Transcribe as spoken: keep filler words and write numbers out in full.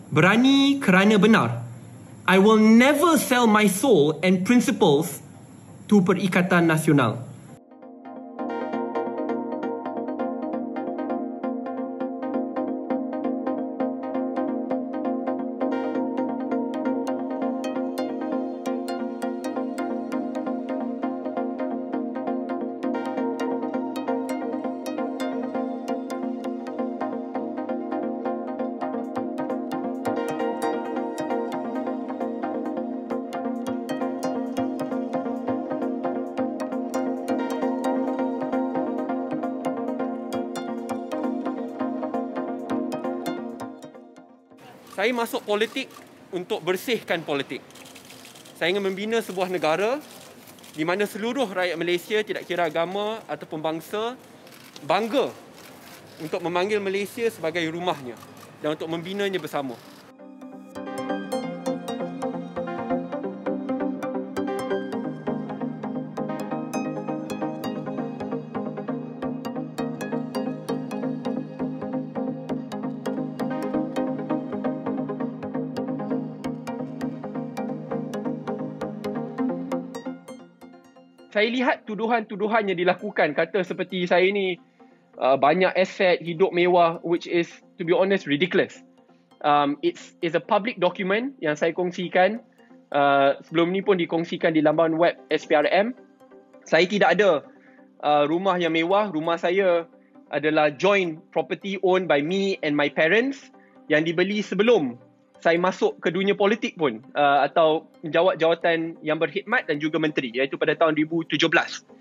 Berani kerana benar. I will never sell my soul and principles to Perikatan Nasional. Saya masuk politik untuk bersihkan politik. Saya ingin membina sebuah negara di mana seluruh rakyat Malaysia, tidak kira agama ataupun bangsa, bangga untuk memanggil Malaysia sebagai rumahnya dan untuk membinanya bersama. Saya lihat tuduhan-tuduhan yang dilakukan, kata seperti saya ni uh, banyak aset, hidup mewah, which is, to be honest, ridiculous. Um, it's, it's a public document yang saya kongsikan. Uh, sebelum ni pun dikongsikan di laman web S P R M. Saya tidak ada uh, rumah yang mewah. Rumah saya adalah joint property owned by me and my parents yang dibeli sebelum saya masuk ke dunia politik pun uh, atau menjawat jawatan yang berkhidmat dan juga menteri, iaitu pada tahun dua ribu tujuh belas.